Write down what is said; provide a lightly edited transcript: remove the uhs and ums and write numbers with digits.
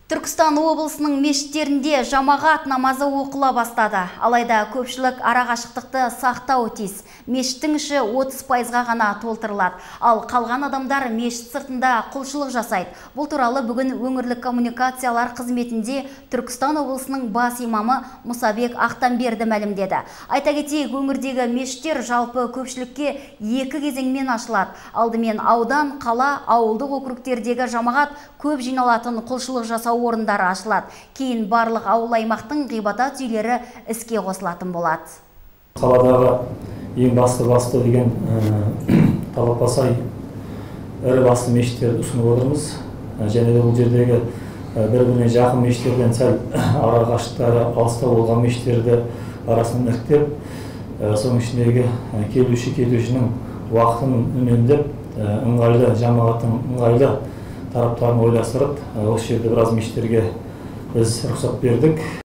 Түркістан облысының мешіттерінде жамағат намазы оқыла бастады. Алайда көпшілік арақашықтықты сақтауы тиіс. Мешіттің іші 30%-ға ғана толтырылады. Ал қалған адамдар мешіт сыртында құлшылық жасайды. Бұл туралы бүгін өңірлік коммуникациялар қызметінде Түркістан облысының бас имамы Мұсабек Ақтамберді мәлімдеді. Айта кетейік, өңірдегі мешіттер жалпы көпшілікке 2 кезеңмен ашылады. Алдымен аудан, қала, ауылдық округтердегі жамағат көп жиналатын құлшылық жасау орындары ашылады. Кейін барлық ауыл аймақтың ғибадат үйлері іске қосылатын болады. Қаладағы ең басты деген талапқа сай ірі басты мешіттерді ұсынып отырмыз. Және де бұл жердегі бір-біріне жақын мешіттерден сәл ара қашықтықтары алыстау болған мешіттерді арасынан іріктеп, соның ішіндегі келушінің уақытын үнемдеп, ыңғайлы жамағаттың ыңғайлы тараптарын ойластырып, осы жерде біраз мешіттерге біз рұқсат бердік.